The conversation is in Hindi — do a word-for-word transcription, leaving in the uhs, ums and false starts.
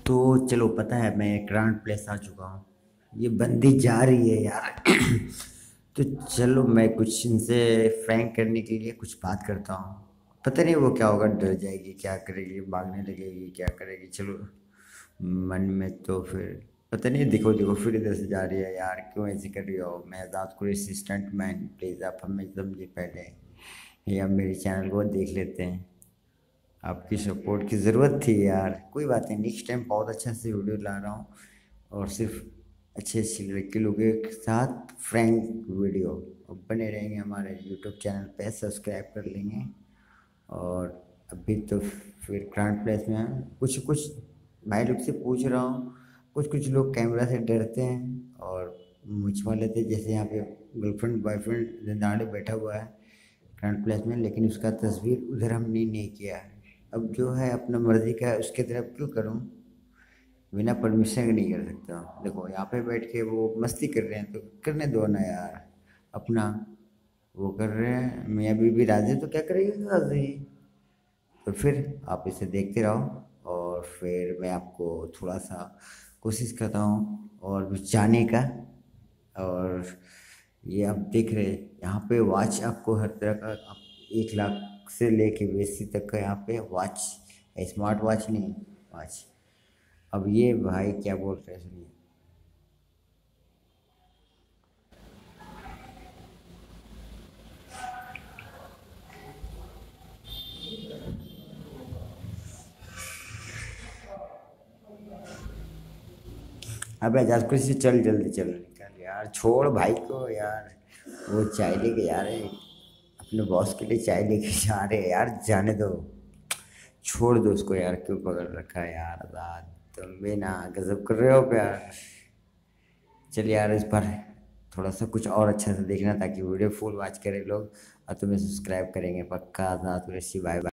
तो चलो, पता है मैं ग्रांड प्लेस आ चुका हूँ। ये बंदी जा रही है यार। तो चलो, मैं कुछ इनसे फ्रैंक करने के लिए कुछ बात करता हूँ। पता नहीं वो क्या होगा, डर जाएगी, क्या करेगी, भागने लगेगी, क्या करेगी। चलो, मन में तो फिर पता नहीं। देखो देखो, फिर इधर से जा रही है यार। क्यों ऐसे कर रही हो? मैं आज़ाद को असिस्टेंट मैन, प्लीज़ आप हमें समझिए पहले। या मेरे चैनल को देख लेते हैं। आपकी सपोर्ट की ज़रूरत थी यार। कोई बात नहीं, नेक्स्ट टाइम बहुत अच्छा से वीडियो ला रहा हूँ। और सिर्फ अच्छे अच्छे लड़के लोगों के साथ फ्रैंक वीडियो। अब बने रहेंगे हमारे यूट्यूब चैनल पे, सब्सक्राइब कर लेंगे। और अभी तो फिर ग्रांड प्लेस में हैं। कुछ कुछ भाई लोग से पूछ रहा हूँ। कुछ कुछ लोग कैमरा से डरते हैं और मुझ वाले थे, जैसे यहाँ पे गर्लफ्रेंड बॉयफ्रेंड जिंदाड़े बैठा हुआ है फ्रंट प्लेस में, लेकिन उसका तस्वीर उधर हमने नहीं किया है। अब जो है अपना मर्जी का है, उसके तरफ क्यों करूँ? बिना परमिशन के नहीं कर सकता। देखो, यहाँ पे बैठ के वो मस्ती कर रहे हैं तो करने दो ना यार। अपना वो कर रहे हैं, मियाँ बीवी राजी तो क्या करेगी राजी। तो फिर आप इसे देखते रहो और फिर मैं आपको थोड़ा सा कोशिश करता हूँ और जाने का। और ये आप देख रहे हैं यहाँ पे वॉच, आपको हर तरह का, आप एक लाख से लेके बेसी तक का यहाँ पे वॉच है। स्मार्ट वॉच नहीं, वॉच। अब ये भाई क्या बोल रहे हैं, सुनिए। अबे आजाद, कुछ से चल, जल्दी चल, निकल यार, छोड़ भाई को यार। वो चाय लेके जा रहे हैं, अपने बॉस के लिए चाय लेके जा रहे हैं यार, जाने दो। छोड़ दो उसको यार, क्यों पकड़ रखा है यार आजाद। तुम भी ना गजब कर रहे हो प्यार। चल यार, इस बार थोड़ा सा कुछ और अच्छा से देखना, ताकि वीडियो फुल वॉच करें लोग। और तुम्हें सब्सक्राइब करेंगे पक्का। Azad, bye bye.